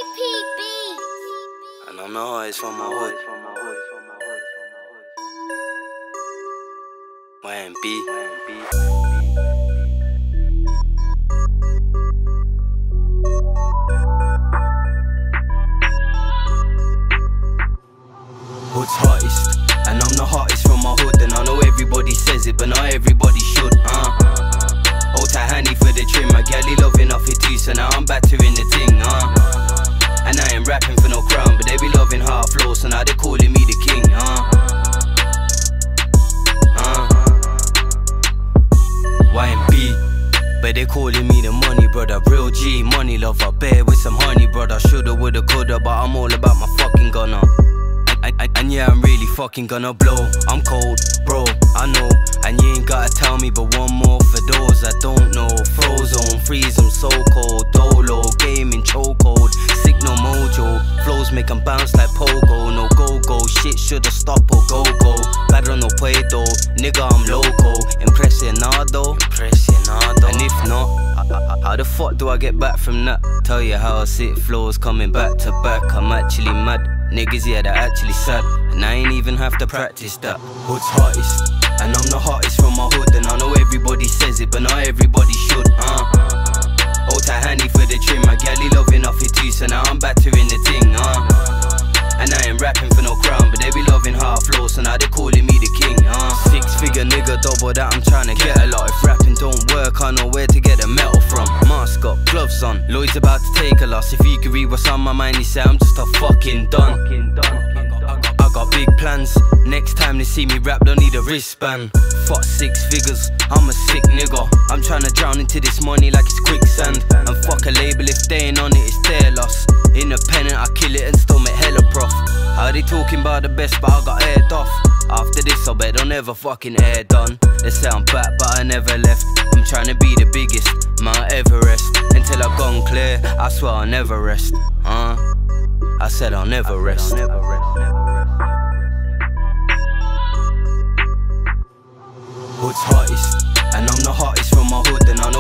And I'm the hardest from my hood. YMB. Hood's hottest, and I'm the hottest from my hood. And I know everybody says it, but not everybody should. Hold tight handy for the trim. My galley loving off it too, so now I'm battering the ting. And I ain't rapping for no crown, but they be loving how I flow, so now they calling me the king. YMB, but they calling me the money brother, real G, money lover, bear with some honey brother. Shoulda, woulda, coulda, but I'm all about my fucking gunner. And yeah, I'm really fucking gonna blow. I'm cold, bro, I know. And you ain't gotta tell me, but one more for those I don't know. Frozone, freeze, I'm so cold. Dolo, gaming, chokehold. Signal mojo, flows make 'em bounce like pogo. No go-go, shit shoulda stop or go-go. Bad on no pedo, nigga, I'm loco. Impressionado, and if not, how the fuck do I get back from that? Tell you how I sit flows coming back to back. I'm actually mad. Niggas, yeah, they're actually sad, and I ain't even have to practice that. Hood's hottest, and I'm the hottest from my hood. And I know everybody says it, but not everybody should. Hold tight handy for the trim. My galley loving off it too, so now I'm battering the ting. And I ain't rapping for no crown, but they be loving how I flow, so now they calling me the king. 6-figure nigga, double that, I'm trying to get a lot. If rapping don't work, I know where to get the metal from. Mask up, gloves on, Lloyd's about to take a loss. If you could read what's on my mind, you say I'm just a fucking done. I got big plans, next time they see me rap, don't need a wristband. Fuck 6 figures, I'm a sick nigga. I'm trying to drown into this money like it's quicksand. And fuck a label, if they ain't on it, it's their loss. Independent, I kill it and still make hella prof. How they talking about the best, but I got aired off. After this, I bet they'll never fucking air done. They say I'm back, but I never left. I'm trying to be the biggest, Mount Everest. Until I gone clear, I swear I'll never rest. I said I'll never rest. Hood's hottest, and I'm the hottest from my hood. And I know